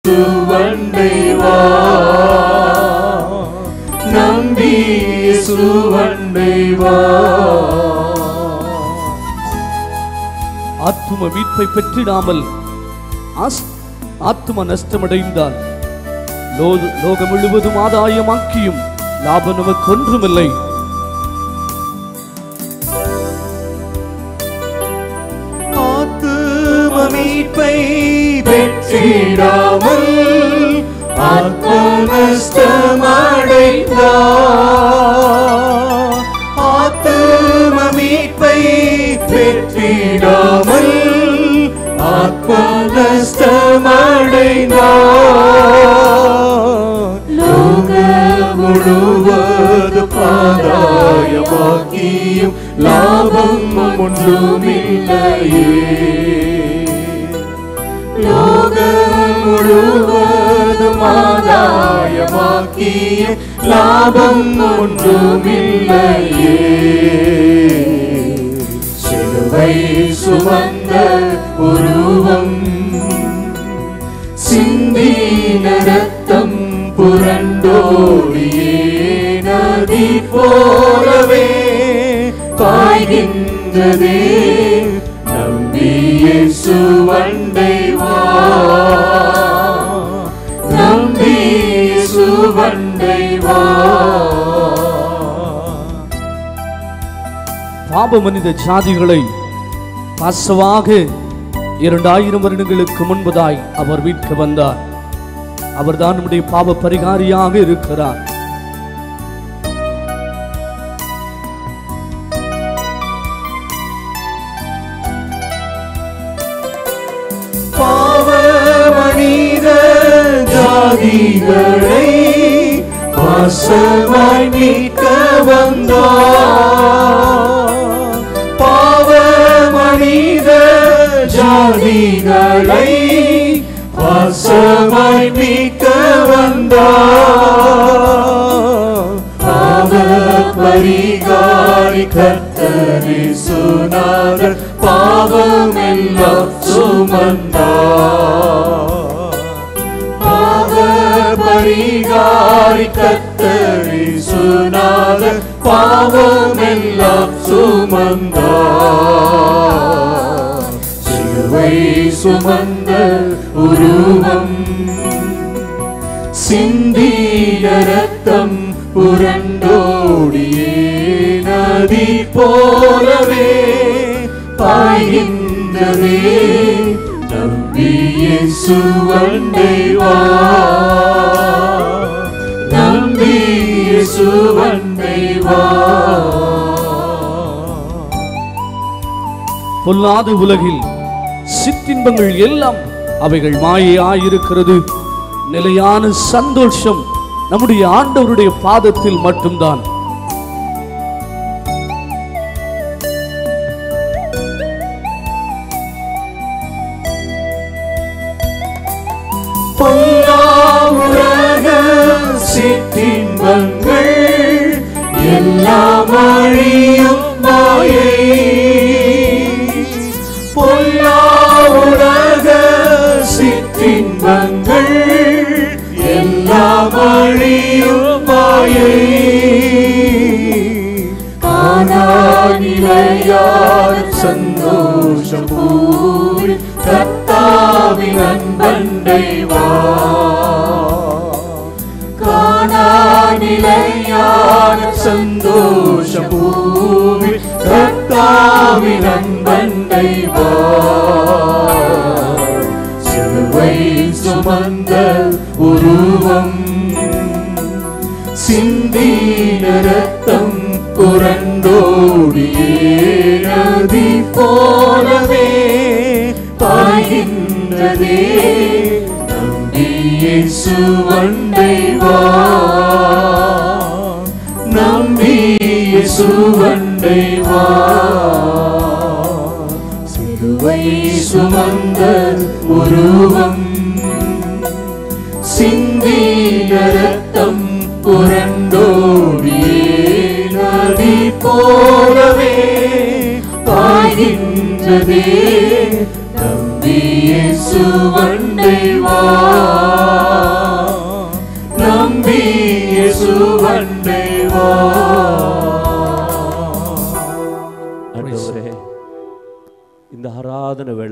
சுவண்டை வா நம்பி சுவண்டை வா. ஆத்தும மீட்பை பெற்றிடாமல் ஆத்தும நஷ்டமடைந்தால் லோகம் முழுவதும் ஆதாயமாக்கியும் லாபம் நமக்கு ஒன்றுமில்லை. ஆத்தும மீட்பை பெற்றிடாமல் ஆத்ம நஷ்டமடைந்தால், ஆத்தும மீட்பை பெற்றிடாமல் ஆத்ம நஷ்டமடைந்தால், லோகம் முழுவதும் ஆதாயமாக்கியும் லாபம் ஒன்றுமில்லையே. லோகம் முழுவதும் ஆதாயமாக்கிய லாபம் ஒன்றுமில்லையே. சிலுவை சுமந்த உருவம் சிந்தின ரத்தம் புரண்டோடியே நதி போலவே பாய்கின்றதே. நம்பியே சுவண்டை வா நம்பியே சுவண்டை வா. பாப மனித ஜாதிகளை பாசவாக 2000 வருடங்களுக்கு முன்பதாய் அவர் மீட்க வந்தார். அவர்தான் நம்முடைய பாவ பரிகாரியாக இருக்கிறார். பாவ மனித ஜாதிகளை பாசமாய் மீட்க வந்தார். பாவ மனித ஜாதிகளை பாசமாய் மீட்க வந்தார். பாவ பரிகாரி கர்த்தர் இயேசுநாதர் பாவமெல்லாம் சுமந்தார். பாவ பரிகாரி கர்த்தர் இயேசுநாதர் பாவமெல்லாம் சுமந்தார். சிலுவை சுமந்த உருவம் சிந்தின ரத்தம் புரண்டோடியே நதி போலவே பாய்கின்றதே. நம்பியே சுவண்டை வா நம்பியே சுவண்டை வா. பொல்லாத உலகில் சிற்றின்பங்கள் எல்லாம் அவைகள் மாயையாயிருக்கிறது. நிலையான சந்தோஷம் நம்முடைய ஆண்டவருடைய பாதத்தில் மட்டும்தான். பொல்லாத சிற்றின்பங்கள் எல்லாம் அழியும் மாயை. பொல்லாத சிற்றின்பங்கள் எல்லாம் அழியும் மாயை. காணாநிலையார் சந்தோஷம் பூரி கர்த்தாவின் அன்பண்டை வா. காணாநிலையார் சந்தோஷம் பூரி கர்த்தாவின் அன்பண்டை வா. சிலுவை சுமந்த உருவம் சிந்தின ரத்தம் புரண்டோடியே நதி போலவே பாய்கின்றதே. நம்பியே சுவண்டை வா நம்பியே சுவண்டை வா. சிலுவை சுமந்த உருவம் சிந்தின ரத்தம் புரண்டோடியே நதி போலவே பாய்கின்றதே. நம்பியே சுவண்டை வா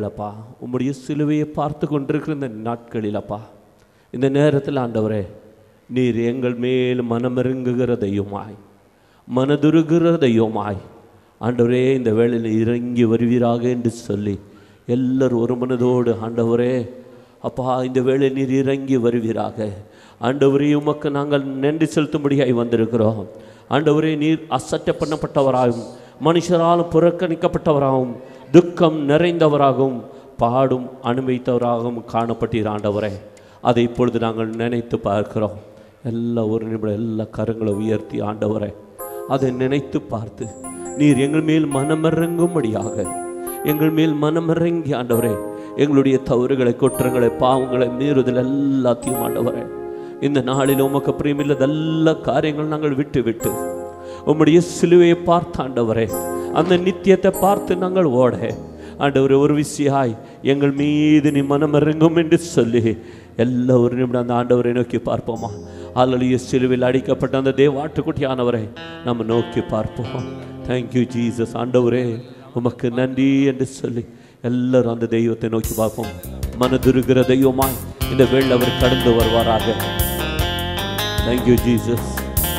அப்பா உம்முடைய சிலுவையை பார்த்து கொண்டிருக்கிற இந்த நாட்களில் அப்பா, இந்த நேரத்தில் ஆண்டவரே, நீர் எங்கள் மேல் மனமிறங்குகிற தெய்வமாய், மனதுருகிற தெய்வமாய் ஆண்டவரே இந்த வேளையில் இறங்கி வருவீராக என்று சொல்லி எல்லாரும் ஒரு மனதோடு ஆண்டவரே அப்பா இந்த வேளை நீர் இறங்கி வருவீராக. ஆண்டவரே உமக்கு நாங்கள் நன்றி செலுத்தும்படியாய் வந்திருக்கிறோம். ஆண்டவரே நீர் அசட்டை பண்ணப்பட்டவராகவும் மனுஷரால் புறக்கணிக்கப்பட்டவராகவும் துக்கம் நிறைந்தவராகவும் பாடும் அனுபவித்தவராகவும் காணப்பட்டீர் ஆண்டவரே. அதை இப்பொழுது நாங்கள் நினைத்து பார்க்கிறோம். ஒரு நிமிடம் எல்லா கரங்களை உயர்த்தி ஆண்டவரே அதை நினைத்து பார்த்து நீர் எங்கள் மேல் மனமிறங்கும்படியாக, எங்கள் மேல் மனமிறங்கி ஆண்டவரே எங்களுடைய தவறுகளை, குற்றங்களை, பாவங்களை, மீறுதல் எல்லாத்தையும் ஆண்டவரே இந்த நாளில் உமக்கு பிரியமில்லாத எல்லா காரியங்கள் நாங்கள் விட்டு விட்டு உம்முடைய சிலுவையை பார்த்து ஆண்டவரே அந்த நித்தியத்தை பார்த்து நாங்கள் ஓட ஆண்டவரே ஒரு விசியாய் எங்கள் மீது நீ மனமிறங்கும் என்று சொல்லி ஒரு நிமிடம் அந்த ஆண்டவரை நோக்கி பார்ப்போமா? அல்லேலூயா. சிலுவையில் அடிக்கப்பட்ட அந்த தேவாட்டுக்குட்டியானவரை நம்ம நோக்கி பார்ப்போம். Thank you Jesus. ஆண்டவரே உமக்கு நன்றி என்று சொல்லி எல்லாரும் அந்த தெய்வத்தை நோக்கி பார்ப்போம். மனதுருகிற தெய்வமாய் இந்த வேளை அவர் கடந்து வருவாராக. Thank you Jesus.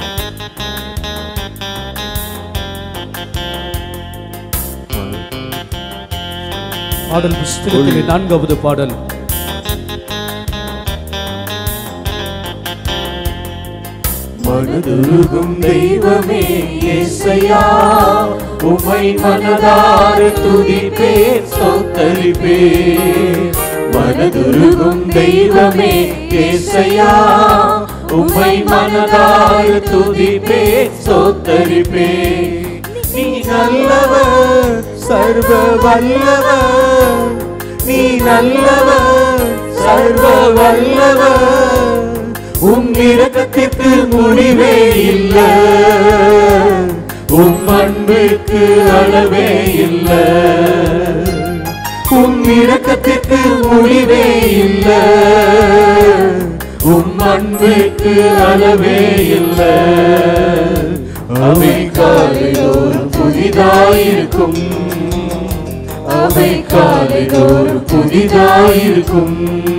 பாடல் புஸ்தகத்திலே 4வது பாடல். மனதுருகும் தெய்வமே இயேசையா, உம்மை மனதார துதிப்பேன் ஸ்தோத்தரிப்பேன். மனதுருகும் தெய்வமே இயேசையா, உம்மை மனதார துதிப்பேன் ஸ்தோத்தரிப்பேன். நீ நல்லவர், சர்வ வல்லவர், நீ நல்லவர், சர்வ வல்லவர். உம் இரக்கத்திற்கு முடிவே இல்லை, உம் அன்புக்கு அளவே இல்லை. உம் இரக்கத்திற்கு முடிவே இல்லை, உம் அன்புக்கு அளவே இல்லை. அவை காலைதோறும் புதிதாயிருக்கும், அவை காலைதோறும் புதிதாயிருக்கும்.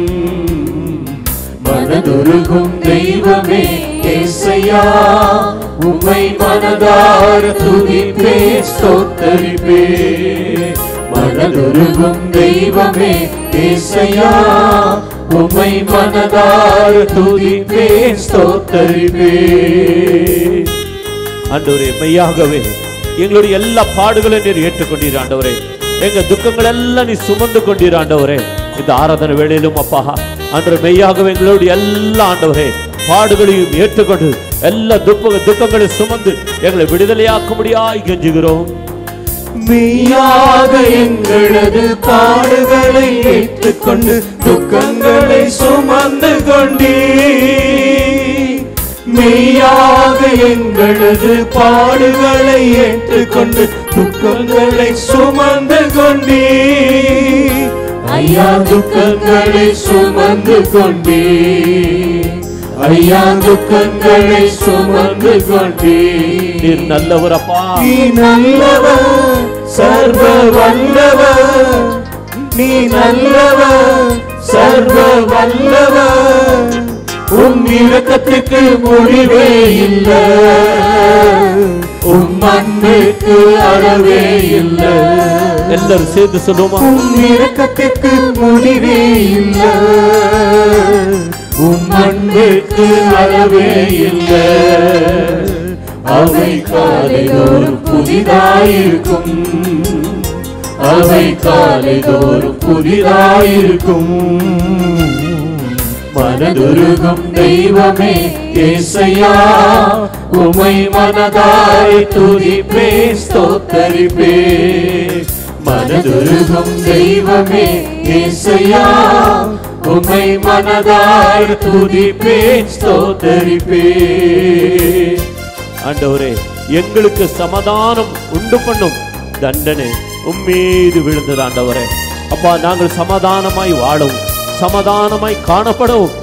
மனதுருகும் தெய்வமே இயேசையா, உம்மை மனதார துதிப்பேன் ஸ்தோத்தரிப்பேன். மனதுருகும் தெய்வமே இயேசையா, உம்மை மனதார துதிப்பேன் ஸ்தோத்தரிப்பேன். ஆண்டவரே மெய்யாகவே எங்களுடைய எல்லா பாடுகளை நீர் ஏற்றுக்கொண்டீர் ஆண்டவரே. எங்க துக்கங்கள் எல்லாம் நீ சுமந்து கொண்டீர் ஆண்டவரே. இந்த ஆராதனை வேளையிலும் அப்பா அன்று மெய்யாகவே எங்களுடைய எல்லா ஆண்டவரே பாடுகளையும் ஏற்றுக்கொண்டு எல்லா துக்கங்களை சுமந்து எங்களை விடுதலையாக்கும்படியாய் கெஞ்சுகிறோம். மெய்யாக எங்களது பாடுகளை ஏற்றுக்கொண்டு துக்கங்களை சுமந்து கொண்டீ. மெய்யாக எங்களது பாடுகளை ஏற்றுக்கொண்டு துக்கங்களை சுமந்து கொண்டீ. ஐயா துக்கங்களை சுமந்து கொண்டீ, ஐயா துக்கங்களை சுமந்து கொண்டீ. நீர் நல்லவர் அப்பா, நீ நல்லவர், சர்வ வல்லவர், நீ நல்லவர், சர்வ வல்லவர். உம் இரக்கத்துக்கு முடிவே இல்லை, உம் அன்புக்கு அளவே இல்லை. எல்லாரும் சேர்ந்து சொல்லுவோமா? உம் இரக்கத்துக்கு முடிவே இல்லை, உம் அன்புக்கு அளவே இல்லை. அவை காலைதோறும் புதிதாயிருக்கும், அவை காலைதோறும் புதிதாயிருக்கும். மனதுருகும் தெய்வமே இயேசையா, உம்மை மனதாய் துதிப்பேன் ஸ்தோத்தரிப்பேன். மனதுருகும் தெய்வமே இயேசையா, உம்மை மனதாய் துதிப்பேன் ஸ்தோத்தரிப்பேன். ஆண்டவரே எங்களுக்கு சமாதானம் உண்டு பண்ணும் தண்டனை உம்மீது விழுந்தது ஆண்டவரே. அப்பா நாங்கள் சமாதானமாய் வாழவும் சமாதானமாய் காணப்படவும்